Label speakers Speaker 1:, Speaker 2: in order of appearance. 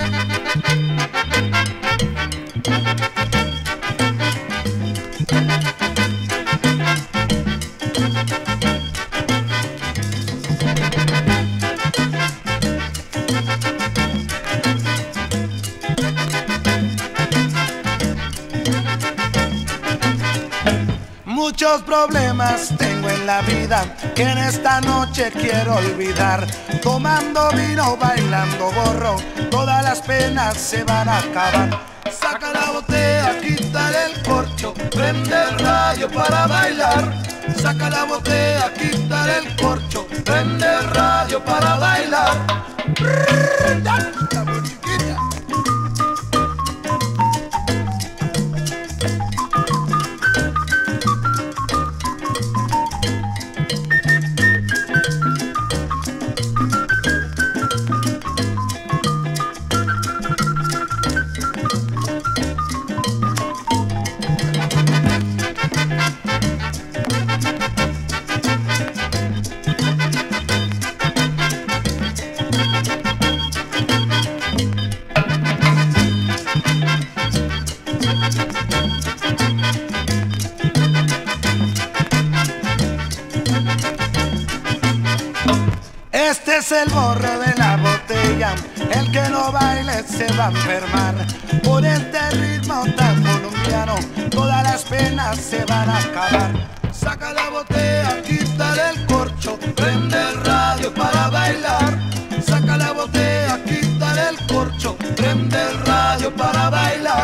Speaker 1: Muchos problemas tengo en la vida que en esta noche quiero olvidar. Tomando vino, bailando borro, todas las penas se van a acabar. Saca la botella, quítale el corcho, prende el radio para bailar. Saca la botella, quítale el corcho, prende el radio para bailar. La musiquita. Este es el borro de la botella, el que no baile se va a enfermar. Por este ritmo tan colombiano, todas las penas se van a acabar. Saca la botella, quítale el corcho, prende el radio para bailar. Saca la botella, quítale el corcho, prende el radio para bailar.